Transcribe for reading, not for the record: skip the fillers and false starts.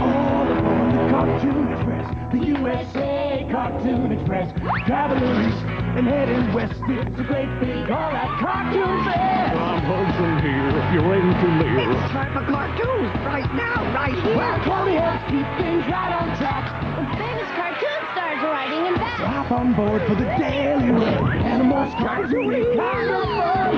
All aboard the Cartoon Express, the USA Cartoon Express. Traveling east and heading west, it's a great big all-out cartoon fair. I'm Hudson here, if you're ready to live. It's time for cartoons, right now, right here. Well, Tony helps keep things right on track. The famous cartoon stars are riding in back. Hop on board for the daily run. Animals, cartoony kind of fun.